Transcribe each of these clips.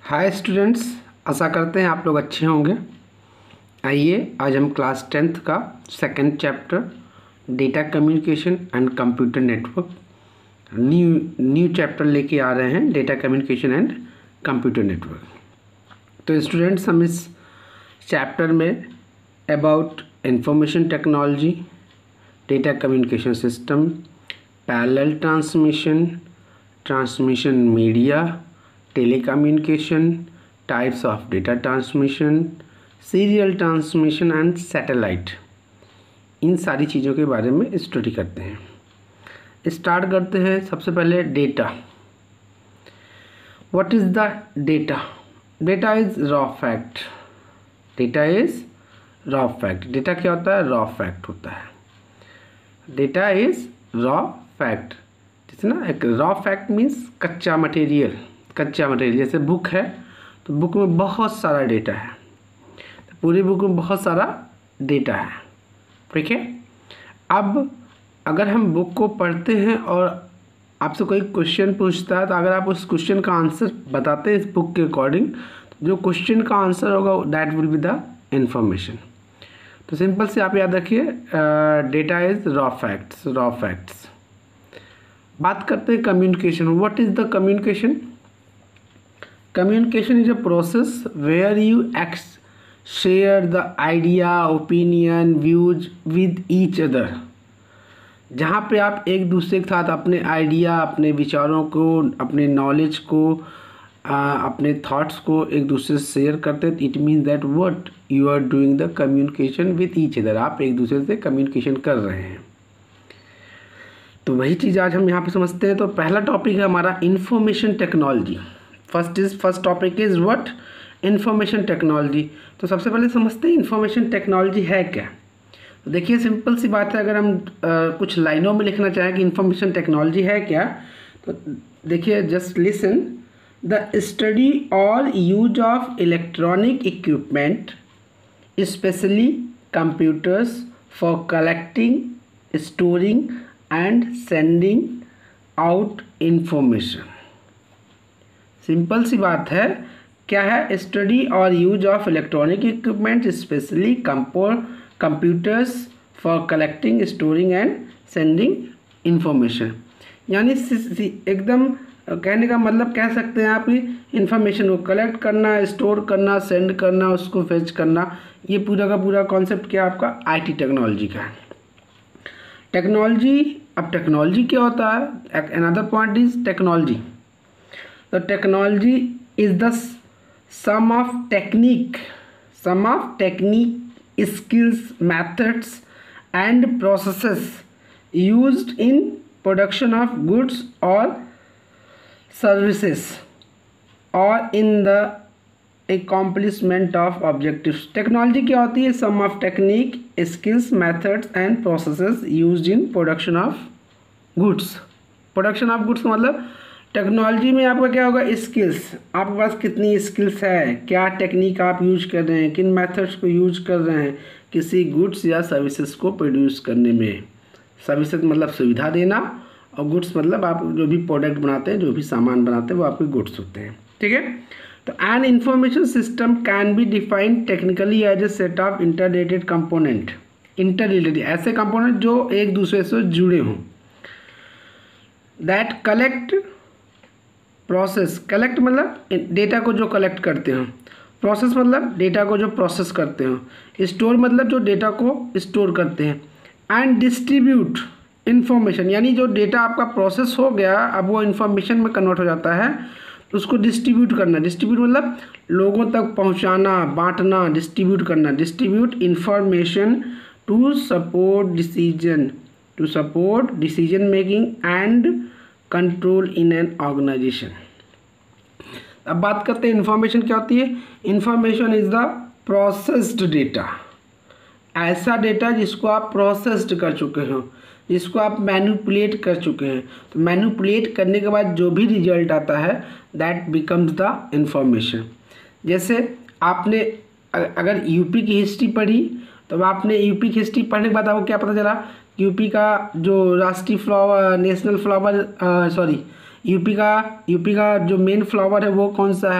Hi students, आशा करते हैं आप लोग अच्छे होंगे। आइए आज हम क्लास 10th का second chapter data communication and computer network new chapter लेके आ रहे हैं, data communication and computer network. तो स्टूडेंट्स, हम इस चैप्टर में about information technology, data communication system, parallel transmission media, telecommunication, types of data transmission, serial transmission and satellite, इन सारी चीज़ों के बारे में स्टडी करते हैं। स्टार्ट करते हैं सबसे पहले data. What is the data? Data is raw fact. Data is raw fact. Data क्या होता है? रॉ फैक्ट होता है। डेटा इज़ रॉ फैक्ट, ठीक है ना। एक रॉ फैक्ट मीन्स कच्चा मटेरियल। जैसे बुक है तो बुक में बहुत सारा डेटा है, तो पूरी बुक में बहुत सारा डेटा है, ठीक है। अब अगर हम बुक को पढ़ते हैं और आपसे कोई क्वेश्चन पूछता है, तो अगर आप उस क्वेश्चन का आंसर बताते हैं इस बुक के अकॉर्डिंग, तो जो क्वेश्चन का आंसर होगा that will be the information. तो सिंपल से आप याद रखिए, डेटा इज़ रॉ फैक्ट्स। बात करते हैं communication. What is the communication? Communication is a process where you share the idea, opinion, views with each other। जहाँ पे आप एक दूसरे के साथ अपने आइडिया, अपने विचारों को, अपने नॉलेज को, अपने थॉट्स को एक दूसरे से शेयर करते हैं। It means that what you are doing the communication with each other. आप एक दूसरे से कम्युनिकेशन कर रहे हैं। तो वही चीज़ आज हम यहाँ पे समझते हैं। तो पहला टॉपिक है हमारा information technology. First topic is what? Information technology. तो सबसे पहले समझते हैं इंफॉर्मेशन टेक्नोलॉजी है क्या। तो देखिए, सिंपल सी बात है। अगर हम कुछ लाइनों में लिखना चाहें कि इंफॉर्मेशन टेक्नोलॉजी है क्या, तो देखिए, जस्ट लिसन। द स्टडी और use of electronic equipment specially computers for collecting, storing and sending out information. Simple सी बात है। क्या है? स्टडी और use of electronic equipment specially computers for collecting, storing and sending information. यानी एकदम कहने का मतलब कह सकते हैं आप, इंफॉर्मेशन को कलेक्ट करना, स्टोर करना, सेंड करना, उसको फेच करना। ये पूरा का पूरा कॉन्सेप्ट क्या आपका आईटी टेक्नोलॉजी का है। टेक्नोलॉजी, अब टेक्नोलॉजी क्या होता है? Another point is technology. तो technology is the sum of technique, skills, methods and processes used in production of goods और सर्विसेज और in the accomplishment of objectives. Technology क्या होती है? Sum of technique, skills, methods and processes used in production of goods. Production of goods मतलब technology में आपका क्या होगा? स्किल्स। आपके पास कितनी स्किल्स है, क्या टेक्निक आप यूज कर रहे हैं, किन मेथड्स को यूज कर रहे हैं किसी गुड्स या सर्विसेज को प्रोड्यूस करने में। सर्विसेज मतलब सुविधा देना, और गुड्स मतलब आप जो भी प्रोडक्ट बनाते हैं, जो भी सामान बनाते हैं, वो आपके गुड्स होते हैं, ठीक है। तो an information system can be defined technically as a set of interrelated component. Interrelated ऐसे कंपोनेंट जो एक दूसरे से जुड़े हों। दैट कलेक्ट, प्रोसेस, कलेक्ट मतलब डेटा को जो कलेक्ट करते हो, प्रोसेस मतलब डेटा को जो प्रोसेस करते हो, स्टोर मतलब जो डेटा को स्टोर करते हैं, एंड डिस्ट्रीब्यूट इंफॉर्मेशन, यानी जो डेटा आपका प्रोसेस हो गया, अब वो इंफॉर्मेशन में कन्वर्ट हो जाता है, तो उसको डिस्ट्रीब्यूट करना। डिस्ट्रीब्यूट मतलब लोगों तक पहुंचाना, बांटना, डिस्ट्रीब्यूट करना। Distribute information to support decision making and control in an organisation. अब बात करते हैं इन्फॉर्मेशन क्या होती है। Information is the processed data. ऐसा डेटा जिसको आप प्रोसेस्ड कर चुके हो, जिसको आप मैनिपुलेट कर चुके हैं। तो मैनिपुलेट करने के बाद जो भी रिजल्ट आता है दैट बिकम्स द इंफॉर्मेशन। जैसे आपने अगर यूपी की हिस्ट्री पढ़ी, तो आपने यूपी की हिस्ट्री पढ़ने के बाद आपको क्या पता चला? यूपी का जो राष्ट्रीय फ्लावर, नेशनल फ्लावर, यूपी का जो मेन फ्लावर है वो कौन सा है?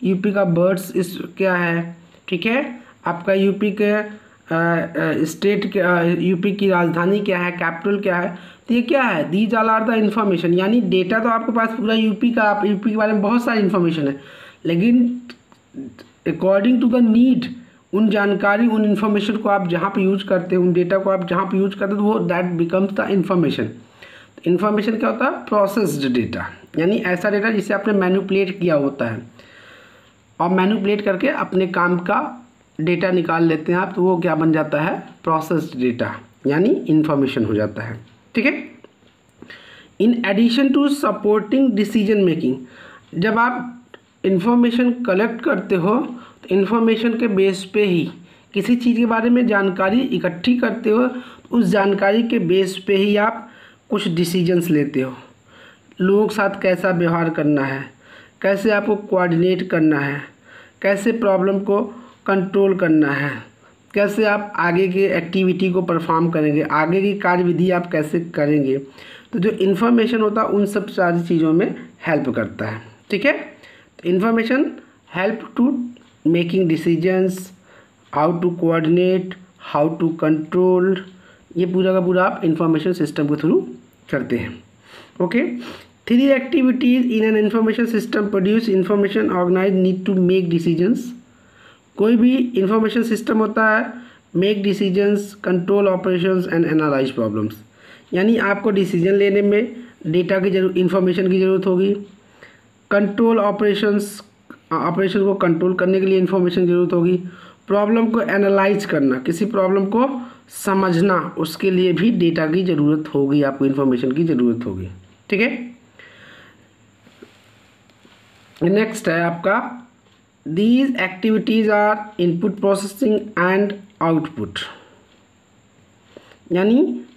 यूपी का बर्ड्स इस क्या है, ठीक है, आपका यूपी के स्टेट के यूपी की राजधानी क्या है, कैपिटल क्या है, तो ये क्या है, these all are the information. यानी डेटा तो आपके पास पूरा यूपी का, आप यूपी के बारे में बहुत सारी इन्फॉर्मेशन है, लेकिन अकॉर्डिंग टू द नीड उन जानकारी, उन इन्फॉर्मेशन को आप जहाँ पे यूज करते हैं, उन डेटा को आप जहाँ पे यूज करते हैं, तो वो that becomes the information. Information क्या होता है, प्रोसेस्ड डेटा, यानी ऐसा डेटा जिसे आपने मैनिपुलेट किया होता है, और मैनिपुलेट करके अपने काम का डेटा निकाल लेते हैं आप, तो वो क्या बन जाता है, प्रोसेस्ड डेटा, यानी इन्फॉर्मेशन हो जाता है, ठीक है। In addition to supporting decision making, जब आप इंफॉर्मेशन कलेक्ट करते हो तो इन्फॉर्मेशन के बेस पे ही किसी चीज़ के बारे में जानकारी इकट्ठी करते हो, उस जानकारी के बेस पे ही आप कुछ डिसीजंस लेते हो। लोगों के साथ कैसा व्यवहार करना है, कैसे आपको कोऑर्डिनेट करना है, कैसे प्रॉब्लम को कंट्रोल करना है, कैसे आप आगे के एक्टिविटी को परफॉर्म करेंगे, आगे की कार्यविधि आप कैसे करेंगे, तो जो इन्फॉर्मेशन होता है उन सब सारी चीज़ों में हेल्प करता है, ठीक है। तो information help to making decisions, how to coordinate, how to control, ये पूरा का पूरा आप इंफॉर्मेशन सिस्टम के थ्रू करते हैं, okay. 3 activities in an information system produce information organise need to make decisions. कोई भी इंफॉर्मेशन सिस्टम होता है, make decisions, control operations and analyse problems, यानी आपको डिसीजन लेने में डेटा की जरूरत, इंफॉर्मेशन की ज़रूरत होगी, कंट्रोल ऑपरेशन को कंट्रोल करने के लिए इंफॉर्मेशन की ज़रूरत होगी, प्रॉब्लम को एनालाइज करना, किसी प्रॉब्लम को समझना, उसके लिए भी डेटा की ज़रूरत होगी, आपको इंफॉर्मेशन की ज़रूरत होगी, ठीक है। नेक्स्ट है आपका, these activities are input processing and output, यानी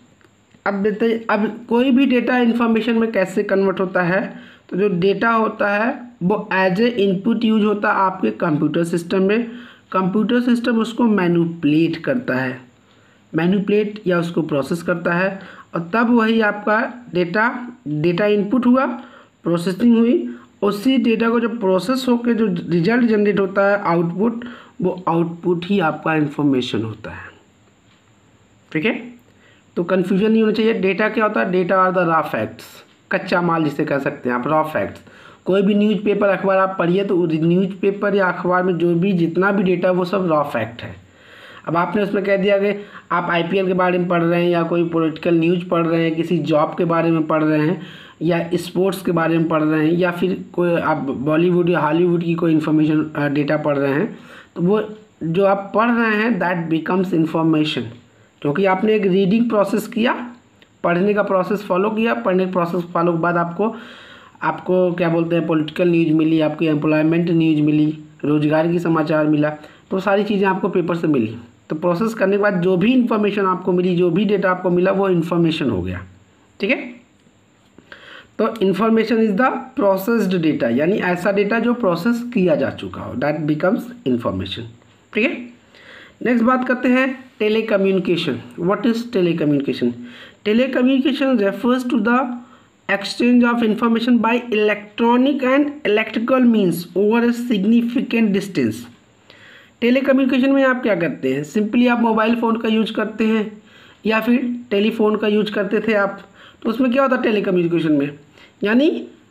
अब कोई भी डेटा इंफॉर्मेशन में कैसे कन्वर्ट होता है, तो जो डेटा होता है वो एज ए इनपुट यूज होता है आपके कंप्यूटर सिस्टम में, कंप्यूटर सिस्टम उसको मैनिपुलेट करता है, मैनिपुलेट या उसको प्रोसेस करता है, और तब वही आपका डेटा इनपुट हुआ, प्रोसेसिंग हुई, उसी डेटा को जो प्रोसेस होकर जो रिजल्ट जनरेट होता है आउटपुट, वो आउटपुट ही आपका इंफॉर्मेशन होता है, ठीक है। तो कन्फ्यूजन नहीं होना चाहिए। डेटा क्या होता है, data are the raw facts, कच्चा माल जिसे कह सकते हैं आप, रॉ फैक्ट्स। कोई भी न्यूज़पेपर अखबार आप पढ़िए तो न्यूज़पेपर या अखबार में जो भी जितना भी डेटा वो सब रॉ फैक्ट है। अब आपने उसमें कह दिया कि आप आईपीएल के बारे में पढ़ रहे हैं, या कोई पॉलिटिकल न्यूज़ पढ़ रहे हैं, किसी जॉब के बारे में पढ़ रहे हैं, या स्पोर्ट्स के बारे में पढ़ रहे हैं, या फिर कोई आप बॉलीवुड या हॉलीवुड की कोई इन्फॉर्मेशन डेटा पढ़ रहे हैं, तो वो जो आप पढ़ रहे हैं दैट बिकम्स इन्फॉर्मेशन, क्योंकि आपने एक रीडिंग प्रोसेस किया, पढ़ने का प्रोसेस फॉलो किया, पढ़ने का प्रोसेस फॉलो के बाद आपको क्या बोलते हैं, पॉलिटिकल न्यूज़ मिली, आपकी एम्प्लॉयमेंट न्यूज़ मिली, रोजगार की समाचार मिला, तो सारी चीज़ें आपको पेपर से मिली। तो प्रोसेस करने के बाद जो भी इन्फॉर्मेशन आपको मिली, जो भी डेटा आपको मिला, वो इन्फॉर्मेशन हो गया, ठीक है। तो information is the processed data, यानी ऐसा डेटा जो प्रोसेस किया जा चुका हो, दैट बिकम्स इन्फॉर्मेशन, ठीक है। नेक्स्ट बात करते हैं telecommunication. What is telecommunication? Telecommunication refers to the exchange of information by electronic and electrical means over a significant distance। Telecommunication में आप क्या करते हैं, सिंपली आप मोबाइल फ़ोन का यूज करते हैं या फिर टेलीफोन का यूज करते थे आप, तो उसमें क्या होता है टेलीकम्युनिकेशन में, यानी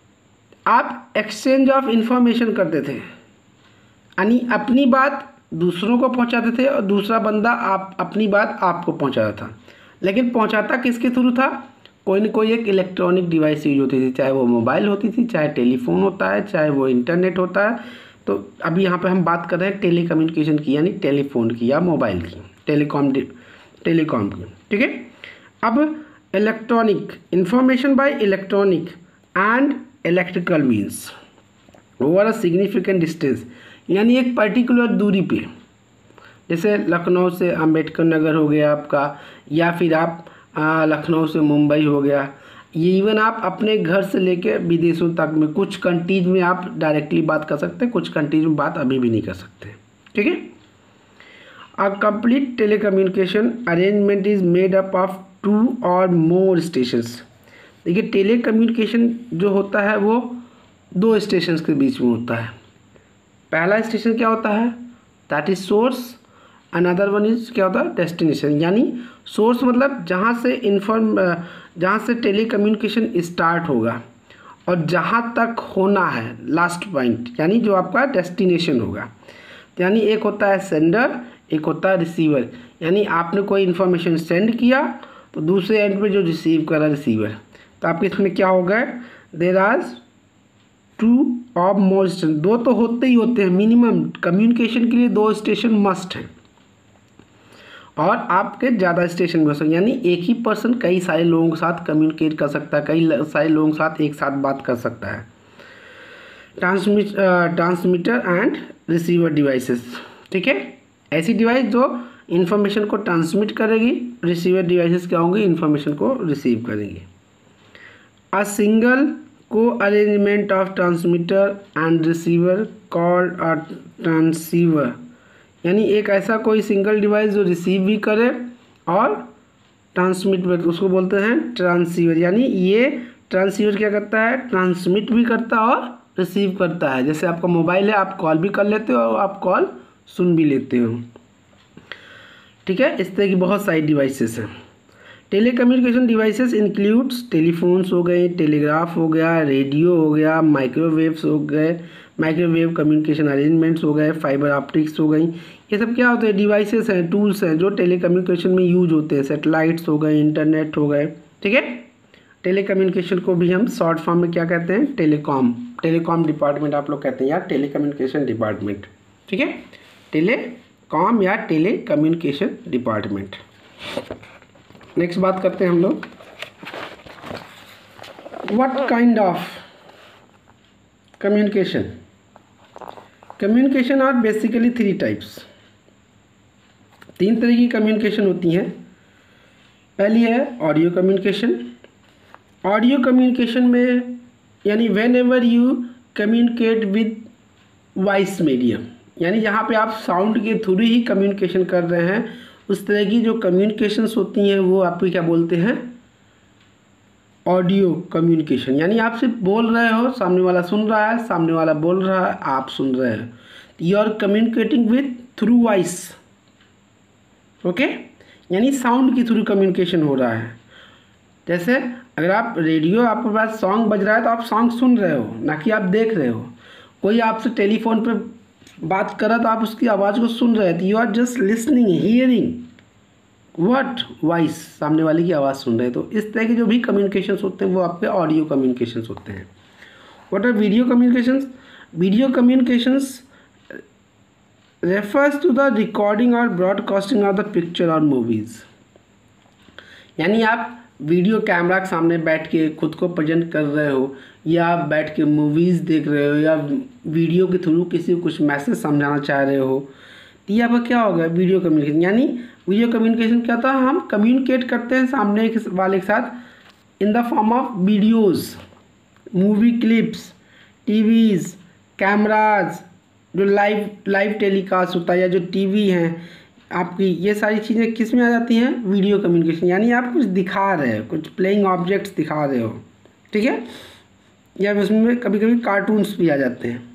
आप एक्सचेंज ऑफ इंफॉर्मेशन करते थे, यानी अपनी बात दूसरों को पहुंचाते थे और दूसरा बंदा आप अपनी बात आपको पहुंचाता था। लेकिन पहुंचाता किसके थ्रू था, कोई न कोई एक इलेक्ट्रॉनिक डिवाइस यूज होती थी, चाहे वो मोबाइल होती थी, चाहे टेलीफोन होता है, चाहे वो इंटरनेट होता है। तो अभी यहाँ पे हम बात कर रहे हैं टेलीकम्युनिकेशन की, यानी टेलीफोन की या मोबाइल की, टेलीकॉम की, ठीक है। अब electronic information by electronic and electrical means over a significant distance, यानी एक पर्टिकुलर दूरी पे, जैसे लखनऊ से अम्बेडकर नगर हो गया आपका, या फिर आप लखनऊ से मुंबई हो गया, ये इवन आप अपने घर से लेके विदेशों तक में, कुछ कंट्रीज में आप डायरेक्टली बात कर सकते हैं, कुछ कंट्रीज में बात अभी भी नहीं कर सकते, ठीक है। A complete telecommunication arrangement is made up of 2 or more stations. देखिए टेलीकम्युनिकेशन जो होता है वो 2 स्टेशंस के बीच में होता है, पहला स्टेशन क्या होता है, that is source, another one is क्या होता है, डेस्टिनेशन। यानी सोर्स मतलब जहाँ से टेली कम्युनिकेशन स्टार्ट होगा और जहाँ तक होना है लास्ट पॉइंट, यानी जो आपका डेस्टिनेशन होगा। यानी एक होता है सेंडर, एक होता है रिसीवर। यानी आपने कोई इन्फॉर्मेशन सेंड किया तो दूसरे एंड पे जो रिसीव करा रिसीवर। तो आपके इसमें क्या होगा, देयर आर टू और मोर स्टेशन, दो तो होते ही होते हैं मिनिमम, कम्युनिकेशन के लिए 2 स्टेशन मस्ट हैं। और आपके ज़्यादा स्टेशन भी हो सकते, यानी एक ही पर्सन कई सारे लोगों के साथ कम्युनिकेट कर सकता है, कई सारे लोगों के साथ एक साथ बात कर सकता है। ट्रांसमीटर एंड रिसीवर डिवाइसेस, ठीक है, ऐसी डिवाइस जो इन्फॉर्मेशन को ट्रांसमिट करेगी, रिसीवर डिवाइसेस क्या होंगे, इन्फॉर्मेशन को रिसीव करेंगी। अ सिंगल को arrangement of transmitter and receiver called a transceiver. यानी एक ऐसा कोई सिंगल डिवाइस जो रिसीव भी करे और ट्रांसमिट भी, उसको बोलते हैं ट्रांसीवर। यानी ये ट्रांसीवर क्या करता है, ट्रांसमिट भी करता है और रिसीव करता है। जैसे आपका मोबाइल है, आप कॉल भी कर लेते हो और आप कॉल सुन भी लेते हो, ठीक है। इस तरह की बहुत सारी डिवाइसेस हैं। टेलीकम्युनिकेशन डिवाइसेस इंक्लूड्स टेलीफोन्स हो गए, टेलीग्राफ हो गया, रेडियो हो गया, माइक्रोवेव्स हो गए, माइक्रोवेव कम्युनिकेशन अरेंजमेंट्स हो गए, फाइबर ऑप्टिक्स हो गई। ये सब क्या होते हैं, डिवाइसेस हैं, टूल्स हैं जो टेलीकम्युनिकेशन में यूज होते हैं। सैटेलाइट्स हो गए, इंटरनेट हो गए, ठीक है। टेलीकम्युनिकेशन को भी हम शॉर्ट फॉर्म में क्या कहते हैं, टेलीकॉम डिपार्टमेंट आप लोग कहते हैं या टेलीकम्युनिकेशन डिपार्टमेंट, ठीक है, टेलीकॉम या टेलीकम्युनिकेशन डिपार्टमेंट। नेक्स्ट बात करते हैं हम लोग, what kind of communication. Communication are basically 3 types, 3 तरह की कम्युनिकेशन होती हैं। पहली है ऑडियो कम्युनिकेशन। ऑडियो कम्युनिकेशन में यानी whenever you communicate with voice medium, यानी जहाँ पे आप साउंड के थ्रू ही कम्युनिकेशन कर रहे हैं, उस तरह की जो कम्युनिकेशंस होती हैं वो आपको क्या बोलते हैं, ऑडियो कम्युनिकेशन। यानी आप सिर्फ बोल रहे हो, सामने वाला सुन रहा है, सामने वाला बोल रहा है, आप सुन रहे हैं, you are communicating with through voice, okay. यानी साउंड के थ्रू कम्युनिकेशन हो रहा है। जैसे अगर आप रेडियो, आपके पास सॉन्ग बज रहा है तो आप सॉन्ग सुन रहे हो, ना कि आप देख रहे हो। कोई आपसे टेलीफोन पे बात कर रहा तो आप उसकी आवाज़ को सुन रहे थे, you are just listening, hearing what voice, सामने वाले की आवाज़ सुन रहे हैं। तो इस तरह के जो भी कम्युनिकेशंस होते हैं वो आपके ऑडियो कम्युनिकेशंस होते हैं। What are video communications. Video communications refers to the recording और ब्रॉडकास्टिंग ऑफ द पिक्चर और मूवीज़। यानी आप वीडियो कैमरा के सामने बैठ के खुद को प्रेजेंट कर रहे हो, या आप बैठ के मूवीज़ देख रहे हो, या वीडियो के थ्रू किसी को कुछ मैसेज समझाना चाह रहे हो, तो ये आपका क्या होगा, वीडियो कम्युनिकेशन। यानी वीडियो कम्युनिकेशन क्या होता है, हम कम्युनिकेट करते हैं सामने वाले के साथ in the form of videos, movie clips, TVs, cameras, जो लाइव टेलीकास्ट होता है, या जो टीवी हैं आपकी, ये सारी चीज़ें किस में आ जाती हैं, वीडियो कम्युनिकेशन। यानी आप कुछ दिखा रहे हो, कुछ प्लेइंग ऑब्जेक्ट्स दिखा रहे हो, ठीक है, या उसमें कभी कभी कार्टून्स भी आ जाते हैं।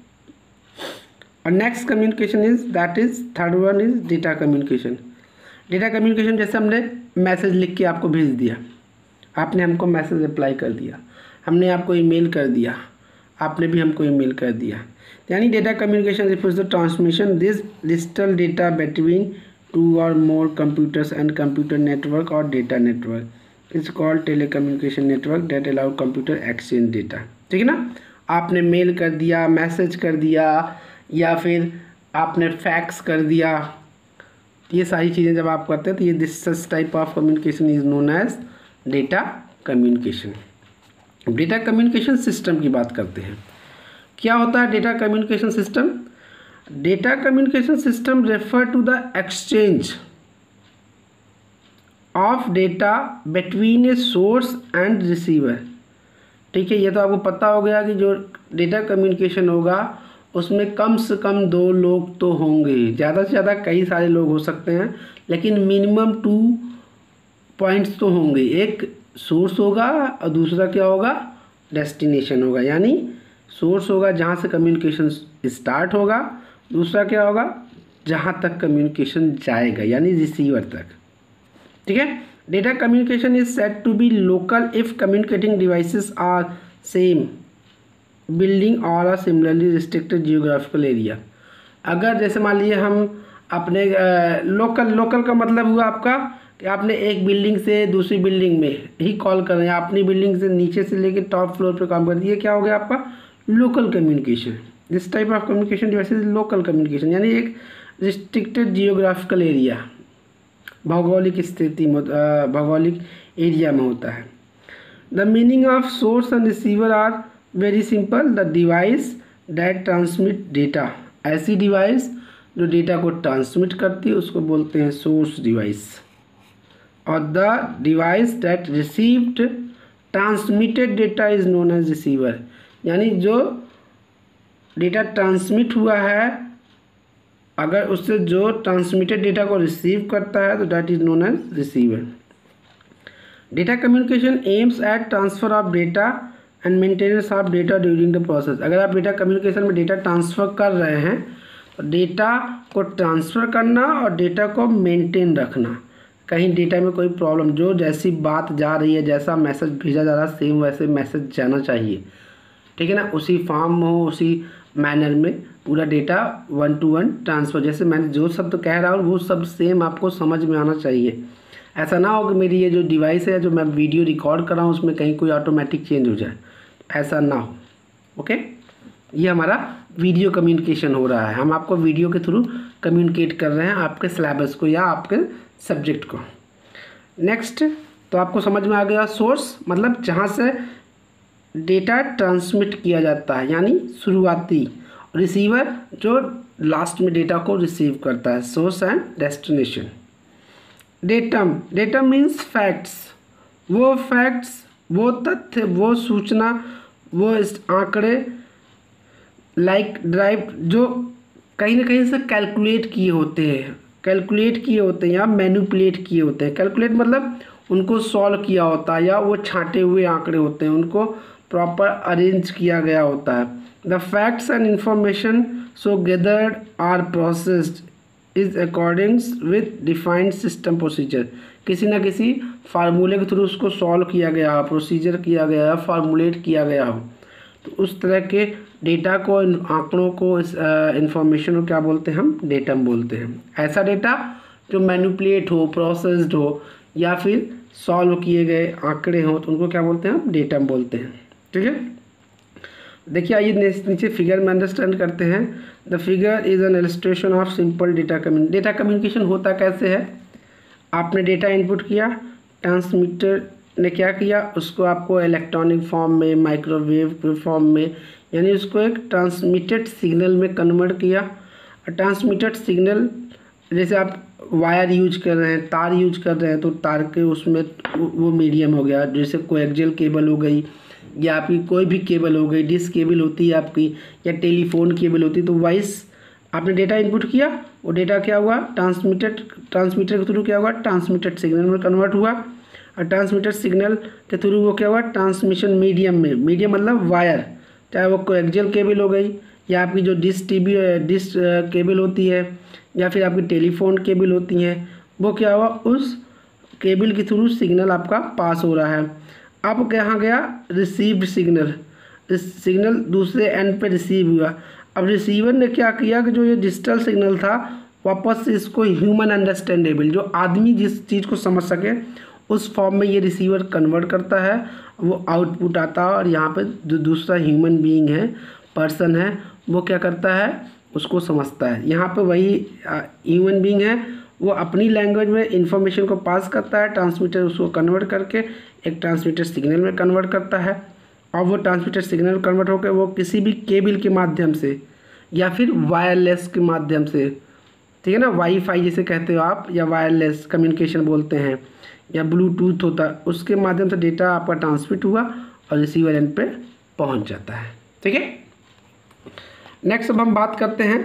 और next communication is that is third one is data communication. Data communication जैसे हमने मैसेज लिख के आपको भेज दिया, आपने हमको मैसेज रिप्लाई कर दिया, हमने आपको ईमेल कर दिया, आपने भी हमको ईमेल कर दिया। यानी data communication refers the transmission this digital data between 2 or more computers and computer network or data network is called telecommunication network that allow computer exchange data, ठीक है ना। आपने मेल कर दिया, मैसेज कर दिया, या फिर आपने फैक्स कर दिया, ये सारी चीज़ें जब आप करते हैं तो ये this type of communication is known as data communication. Data communication system की बात करते हैं। क्या होता है data communication system. Data communication system refer to the exchange of data between a source and receiver, ठीक है। ये तो आपको पता हो गया कि जो डेटा कम्युनिकेशन होगा उसमें कम से कम 2 लोग तो होंगे, ज़्यादा से ज़्यादा कई सारे लोग हो सकते हैं, लेकिन मिनिमम 2 पॉइंट्स तो होंगे। एक सोर्स होगा और दूसरा क्या होगा, डेस्टिनेशन होगा। यानी सोर्स होगा जहाँ से कम्युनिकेशन स्टार्ट होगा, दूसरा क्या होगा जहाँ तक कम्युनिकेशन जाएगा यानी रिसीवर तक। ठीक है। Data communication is said to be local if communicating devices are same building और uh similarly restricted geographical area. अगर जैसे मान लीजिए हम अपने लोकल का मतलब हुआ आपका कि आपने एक बिल्डिंग से दूसरी बिल्डिंग में ही कॉल कर रहे हैं, अपनी बिल्डिंग से नीचे से लेकर टॉप फ्लोर पे काम कर दिए, क्या हो गया आपका local communication. This type of communication devices local communication यानी एक रिस्ट्रिक्टेड जियोग्राफिकल एरिया, भौगोलिक स्थिति में भौगोलिक एरिया में होता है। The meaning of source and receiver are very simple. The device that transmit data, ऐसी डिवाइस जो डेटा को ट्रांसमिट करती है उसको बोलते हैं सोर्स डिवाइस, और the device that received transmitted data is known as receiver, यानी जो डेटा ट्रांसमिट हुआ है अगर उससे जो ट्रांसमिटेड डेटा को रिसीव करता है तो that is known as receiver. Data communication aims at transfer of data and maintenance of data during the process. अगर आप डेटा कम्युनिकेशन में डेटा ट्रांसफ़र कर रहे हैं तो डेटा को ट्रांसफ़र करना और डेटा को मेंटेन रखना, कहीं डेटा में कोई प्रॉब्लम, जो जैसी बात जा रही है जैसा मैसेज भेजा जा रहा है सेम वैसे मैसेज जाना चाहिए। ठीक है ना, उसी फॉर्म में हो, उसी मैनर में पूरा डेटा 1 to 1 ट्रांसफ़र। जैसे मैंने जो शब्द कह रहा हूँ वो सब सेम आपको समझ में आना चाहिए। ऐसा ना हो कि मेरी ये जो डिवाइस है जो मैं वीडियो रिकॉर्ड कर रहा हूँ उसमें कहीं कोई ऑटोमेटिक चेंज हो जाए, ऐसा ना हो। ओके, ये हमारा वीडियो कम्युनिकेशन हो रहा है, हम आपको वीडियो के थ्रू कम्युनिकेट कर रहे हैं आपके सिलेबस को या आपके सब्जेक्ट को। नेक्स्ट, तो आपको समझ में आ गया सोर्स मतलब जहाँ से डेटा ट्रांसमिट किया जाता है यानी शुरुआती, रिसीवर जो लास्ट में डेटा को रिसीव करता है, source and destination. Datum means facts, वो फैक्ट्स, वो तथ्य, वो सूचना, वो आंकड़े लाइक ड्राइव जो कहीं ना कहीं से कैलकुलेट किए होते हैं या मैनिपुलेट किए होते हैं। कैलकुलेट मतलब उनको सॉल्व किया होता है या वो छांटे हुए आंकड़े होते हैं, उनको प्रॉपर अरेंज किया गया होता है। The facts and information so gathered are processed is accordings with defined system procedure, किसी न किसी फार्मूले के थ्रू उसको सॉल्व किया गया हो, प्रोसीजर किया गया हो, फार्मूलेट किया गया हो। तो उस तरह के डेटा को, आंकड़ों को, इस इंफॉर्मेशन को क्या बोलते हैं हम, डेटम बोलते हैं। ऐसा डेटा जो मैनिपुलेट हो, प्रोसेस्ड हो या फिर सॉल्व किए गए आंकड़े हो तो उनको क्या बोलते हैं हम, डेटम बोलते हैं। ठीक है, देखिए आइए नीचे फिगर में अंडरस्टैंड करते हैं। The figure is an illustration of simple data communication होता कैसे है। आपने डेटा इनपुट किया, ट्रांसमीटर ने क्या किया, उसको आपको इलेक्ट्रॉनिक फॉर्म में, माइक्रोवेव फॉर्म में, यानी उसको एक ट्रांसमिटेड सिग्नल में कन्वर्ट किया। ट्रांसमिटेड सिग्नल जैसे आप वायर यूज कर रहे हैं, तार यूज कर रहे हैं तो तार के उसमें वो मीडियम हो गया, जैसे कोएक्सियल केबल हो गई या आपकी कोई भी केबल हो गई, डिश केबल होती है आपकी या टेलीफोन केबल होती है। तो वॉइस आपने डेटा इनपुट किया, वो डेटा क्या हुआ, ट्रांसमीटर के थ्रू क्या हुआ, ट्रांसमिटेड सिग्नल में कन्वर्ट हुआ। और ट्रांसमिटेड सिग्नल के थ्रू वो क्या हुआ, ट्रांसमिशन मीडियम में, मीडियम मतलब वायर, चाहे वो कोएक्सियल केबल हो गई या आपकी जो डिश केबल होती है या फिर आपकी टेलीफोन केबल होती हैं, वो क्या हुआ, उस केबल के थ्रू सिग्नल आपका पास हो रहा है। अब कहाँ गया, रिसीव्ड सिग्नल दूसरे एंड पे रिसीव हुआ। अब रिसीवर ने क्या किया कि जो ये डिजिटल सिग्नल था वापस से इसको ह्यूमन अंडरस्टैंडेबल, जो आदमी जिस चीज़ को समझ सके उस फॉर्म में ये रिसीवर कन्वर्ट करता है, वो आउटपुट आता है। और यहाँ पे जो दूसरा ह्यूमन बीइंग है, पर्सन है, वो क्या करता है, उसको समझता है। यहाँ पे वही ह्यूमन बीइंग है, वो अपनी लैंग्वेज में इंफॉर्मेशन को पास करता है, ट्रांसमीटर उसको कन्वर्ट करके एक ट्रांसमीटर सिग्नल में कन्वर्ट करता है। और वो ट्रांसमीटर सिग्नल कन्वर्ट होकर वो किसी भी केबल के माध्यम से या फिर वायरलेस के माध्यम से, ठीक है ना, वाईफाई जिसे कहते हो आप, या वायरलेस कम्युनिकेशन बोलते हैं, या ब्लूटूथ होता है, उसके माध्यम से डेटा आपका ट्रांसमिट हुआ और रिसीवर एंड पे पहुंच जाता है। ठीक है, नेक्स्ट अब हम बात करते हैं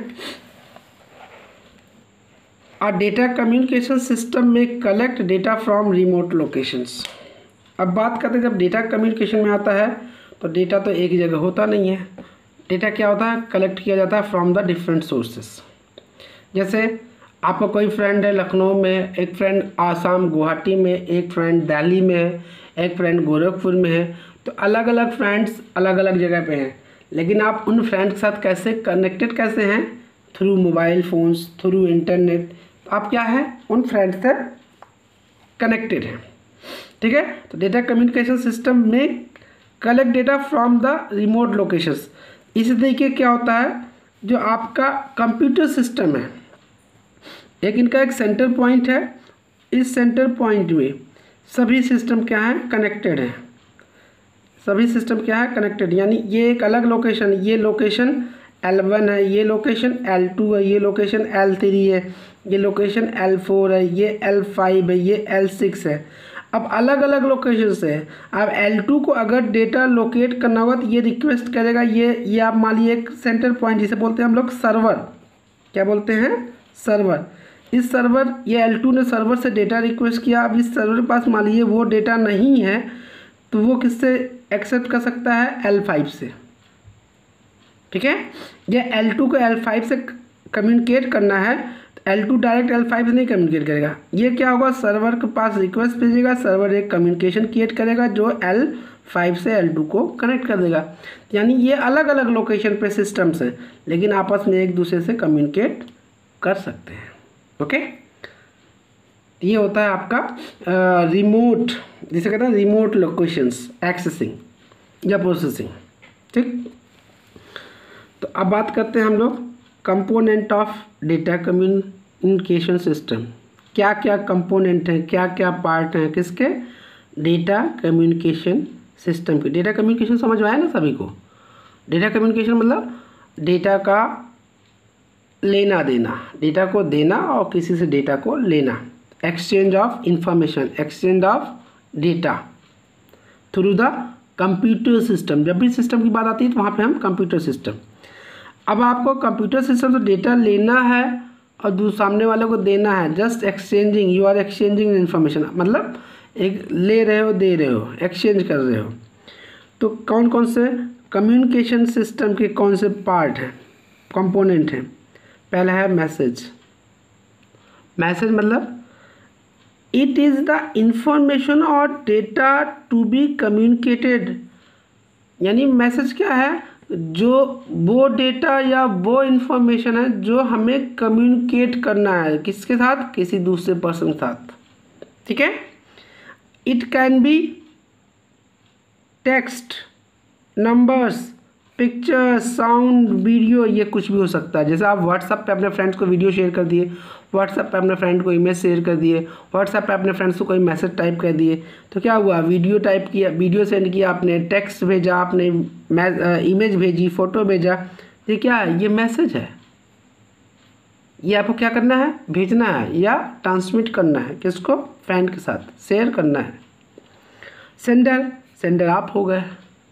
अ डेटा कम्युनिकेशन सिस्टम में collect data from remote locations. अब बात करते हैं जब डेटा कम्युनिकेशन में आता है तो डेटा तो एक जगह होता नहीं है, डेटा क्या होता है, कलेक्ट किया जाता है फ्रॉम द डिफरेंट सोर्सेस। जैसे आपका कोई फ्रेंड है लखनऊ में, एक फ्रेंड आसाम गुवाहाटी में, एक फ्रेंड दिल्ली में है, एक फ्रेंड गोरखपुर में है, तो अलग अलग फ्रेंड्स अलग अलग जगह पे हैं, लेकिन आप उन फ्रेंड्स के साथ कैसे कनेक्टेड कैसे हैं, through mobile phones, through internet. तो आप क्या है, उन फ्रेंड्स से कनेक्टेड हैं, ठीक है। तो डेटा कम्युनिकेशन सिस्टम में collect data from the remote locations. इसी तरीके क्या होता है, जो आपका कंप्यूटर सिस्टम है, एक इनका एक सेंटर पॉइंट है, इस सेंटर पॉइंट में सभी सिस्टम क्या है, कनेक्टेड है, सभी सिस्टम क्या है, कनेक्टेड। यानी ये एक अलग लोकेशन, ये लोकेशन L1 है, ये लोकेशन L2 है, ये लोकेशन L3 है, ये लोकेशन L4 है, ये L5 है, ये L6 है। अब अलग अलग लोकेशन से अब L2 को अगर डेटा लोकेट करना होगा तो ये रिक्वेस्ट करेगा, ये आप मान लीजिए एक सेंटर पॉइंट जिसे बोलते हैं हम लोग सर्वर, क्या बोलते हैं, सर्वर। इस सर्वर, ये L2 ने सर्वर से डेटा रिक्वेस्ट किया। अब इस सर्वर के पास मान लीजिए वो डेटा नहीं है, तो वो किससे एक्सेप्ट कर सकता है, L5 से, ठीक है। ये L2 को L5 से कम्युनिकेट करना है, तो L2 डायरेक्ट L5 से नहीं कम्युनिकेट करेगा। ये क्या होगा, सर्वर के पास रिक्वेस्ट भेजेगा, सर्वर एक कम्युनिकेशन क्रिएट करेगा जो L5 से L2 को कनेक्ट कर देगा। यानी ये अलग अलग लोकेशन पे सिस्टम्स हैं, लेकिन आपस में एक दूसरे से कम्युनिकेट कर सकते हैं, ओके। ये होता है आपका रिमोट, जिसे कहते हैं रिमोट लोकेशंस एक्सेसिंग या प्रोसेसिंग, ठीक। तो अब बात करते हैं हम लोग component of data communication system. क्या क्या कंपोनेंट हैं, क्या क्या पार्ट हैं किसके, डेटा कम्युनिकेशन सिस्टम के। डेटा कम्युनिकेशन समझ में आया ना सभी को। डेटा कम्युनिकेशन मतलब डेटा का लेना देना, डेटा को देना और किसी से डेटा को लेना, exchange of information, exchange of data through the computer system. जब भी सिस्टम की बात आती है तो वहाँ पे हम कंप्यूटर सिस्टम। अब आपको कंप्यूटर सिस्टम से डेटा लेना है और सामने वाले को देना है, just exchanging, you are exchanging information, मतलब एक ले रहे हो दे रहे हो, एक्सचेंज कर रहे हो। तो कौन कौन से कम्युनिकेशन सिस्टम के कौन से पार्ट हैं, कंपोनेंट हैं। पहला है मैसेज। मैसेज मतलब इट इज़ द इंफॉर्मेशन और डेटा टू बी कम्युनिकेटेड। यानी मैसेज क्या है, जो वो डेटा या वो इन्फॉर्मेशन है जो हमें कम्युनिकेट करना है, किसके साथ, किसी दूसरे पर्सन के साथ, ठीक है। It can be text, numbers, picture, sound, video, ये कुछ भी हो सकता है। जैसे आप व्हाट्सएप पे अपने फ्रेंड्स को वीडियो शेयर कर दिए, व्हाट्सएप पे अपने फ्रेंड को इमेज शेयर कर दिए, व्हाट्सएप पे अपने फ्रेंड्स को कोई मैसेज टाइप कर दिए, तो क्या हुआ, वीडियो टाइप किया, वीडियो सेंड किया, आपने टेक्स्ट भेजा, आपने इमेज भेजी, फ़ोटो भेजा, ये क्या है, ये मैसेज है। ये आपको क्या करना है, भेजना है या ट्रांसमिट करना है, किसको, फ्रेंड के साथ शेयर करना है। सेंडर, सेंडर आप हो गए।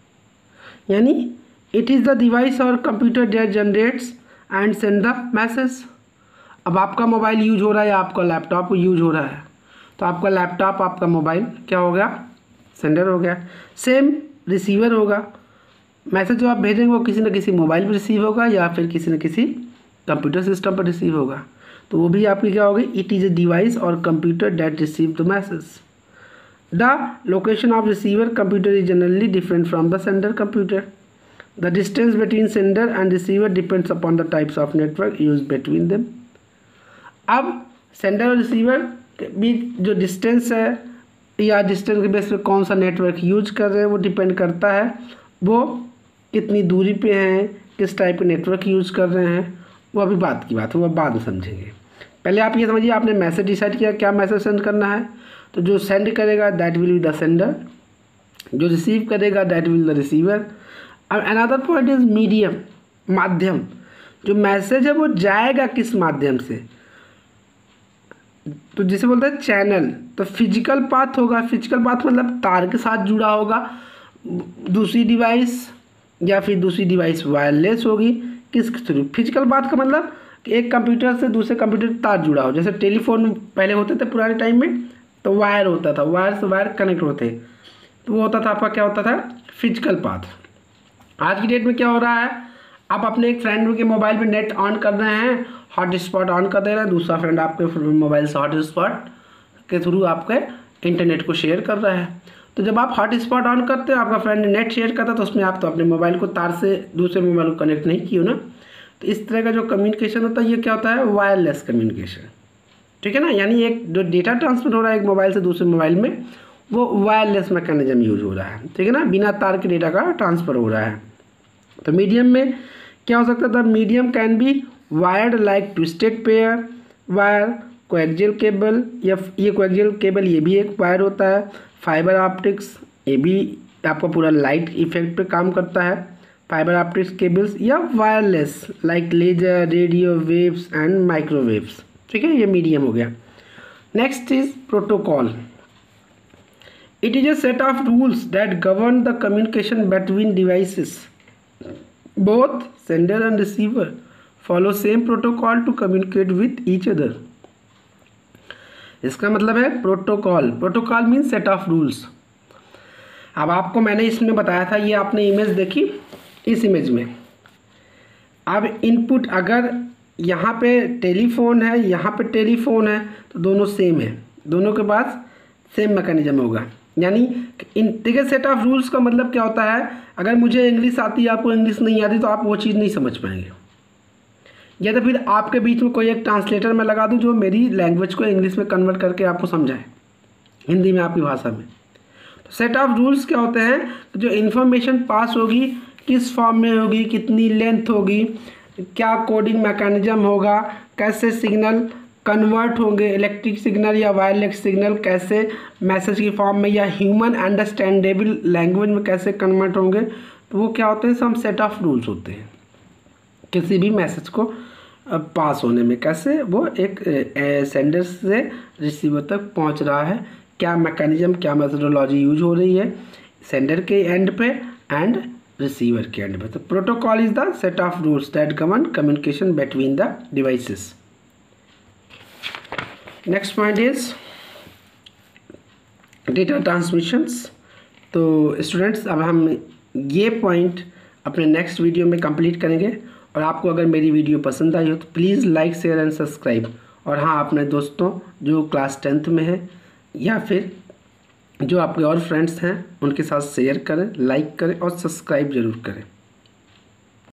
यानी इट इज़ द डिवाइस और computer that generates and send the message. अब आपका मोबाइल यूज हो रहा है या आपका लैपटॉप यूज हो रहा है, तो आपका लैपटॉप, आपका मोबाइल क्या हो गया, सेंडर हो गया। सेम रिसीवर होगा, मैसेज जो आप भेजेंगे वो किसी न किसी मोबाइल पर रिसीव होगा या फिर किसी न किसी कंप्यूटर सिस्टम पर रिसीव होगा, तो वो भी आपकी क्या होगी, इट इज़ ए डिवाइस और computer that receive the message. The location of receiver computer is generally different from the sender computer. The distance between sender and receiver depends upon the types of network used between them. अब sender और receiver के बीच जो distance है या distance के base पे कौन सा नेटवर्क यूज कर रहे हैं वो डिपेंड करता है, वो कितनी दूरी पे हैं, किस टाइप के नेटवर्क यूज कर रहे हैं, वो अभी बात की बात है, वो बाद में समझेंगे। पहले आप ये समझिए, आपने मैसेज डिसाइड किया क्या मैसेज सेंड करना है, तो जो सेंड करेगा that will be the sender, जो रिसीव करेगा दैट विल द रिसीवर। अब अनदर पॉइंट इज मीडियम, माध्यम। जो मैसेज है वो जाएगा किस माध्यम से, तो जिसे बोलते हैं चैनल, तो फिजिकल पाथ होगा। फिजिकल पाथ मतलब तार के साथ जुड़ा होगा, दूसरी डिवाइस या फिर दूसरी डिवाइस वायरलेस होगी, किस थ्रू। फिजिकल पाथ का मतलब कि एक कंप्यूटर से दूसरे कंप्यूटर तार जुड़ा हो। जैसे टेलीफोन पहले होते थे पुराने टाइम में, तो वायर होता था, वायर से वायर कनेक्ट होते, तो वो होता था आपका क्या होता था, फिजिकल पाथ। आज की डेट में क्या हो रहा है, आप अपने एक फ्रेंड के मोबाइल पे नेट ऑन कर रहे हैं, हॉटस्पॉट ऑन कर दे रहे हैं, दूसरा फ्रेंड आपके मोबाइल से हॉटस्पॉट के थ्रू आपके इंटरनेट को शेयर कर रहा है। तो जब आप हॉटस्पॉट ऑन करते हो, आपका फ्रेंड नेट शेयर करता है, तो उसमें आप तो अपने मोबाइल को तार से दूसरे मोबाइल को कनेक्ट नहीं किए हो ना। तो इस तरह का जो कम्युनिकेशन होता है ये क्या होता है, वायरलेस कम्युनिकेशन, ठीक है ना। यानी एक जो डेटा ट्रांसफर हो रहा है एक मोबाइल से दूसरे मोबाइल में, वो वायरलेस मैकेनिज्म यूज हो रहा है, ठीक है ना, बिना तार के डेटा का ट्रांसफ़र हो रहा है। तो मीडियम में क्या हो सकता था, medium can be wired like twisted pair wire, coaxial cable, या ये कोएक्सियल केबल ये भी एक वायर होता है, फाइबर ऑप्टिक्स ये भी आपका पूरा लाइट इफेक्ट पे काम करता है, फाइबर ऑप्टिक्स केबल्स, या wireless like laser, radio waves and microwaves, ठीक है, ये मीडियम हो गया। Next is protocol. It is a set of rules that govern the communication between devices, both sender and receiver follow same protocol to communicate with each other. इसका मतलब है protocol, protocol means set of rules. अब आपको मैंने इसमें बताया था, ये आपने इमेज देखी, इस इमेज में अब इनपुट अगर यहाँ पे टेलीफोन है, यहाँ पे टेलीफोन है, तो दोनों सेम है, दोनों के पास सेम मैकेनिज्म होगा। यानी इन देखिए सेट ऑफ रूल्स का मतलब क्या होता है, अगर मुझे इंग्लिश आती है आपको इंग्लिश नहीं आती तो आप वो चीज़ नहीं समझ पाएंगे, या तो फिर आपके बीच में कोई एक ट्रांसलेटर मैं लगा दूं जो मेरी लैंग्वेज को इंग्लिश में कन्वर्ट करके आपको समझाए हिंदी में, आपकी भाषा में। तो सेट ऑफ रूल्स क्या होते हैं, जो इन्फॉर्मेशन पास होगी किस फॉर्म में होगी, कितनी लेंथ होगी, क्या कोडिंग मैकेनिज्म होगा, कैसे सिग्नल कन्वर्ट होंगे, इलेक्ट्रिक सिग्नल या वायरलेस सिग्नल कैसे मैसेज की फॉर्म में या ह्यूमन अंडरस्टैंडेबल लैंग्वेज में कैसे कन्वर्ट होंगे, तो वो क्या होते हैं, सब सेट ऑफ रूल्स होते हैं। किसी भी मैसेज को पास होने में कैसे वो एक सेंडर से रिसीवर तक पहुंच रहा है, क्या मैकेनिज्म, क्या मेथोडोलॉजी यूज हो रही है सेंडर के एंड पे एंड रिसीवर के एंड पे। तो protocol is the set of rules that govern communication between the devices. Next point is data transmissions. तो स्टूडेंट्स अब हम ये पॉइंट अपने नेक्स्ट वीडियो में कंप्लीट करेंगे, और आपको अगर मेरी वीडियो पसंद आई हो तो please like share and subscribe, और हाँ अपने दोस्तों जो क्लास 10th में है या फिर जो आपके और फ्रेंड्स हैं उनके साथ शेयर करें, लाइक करें और सब्सक्राइब ज़रूर करें।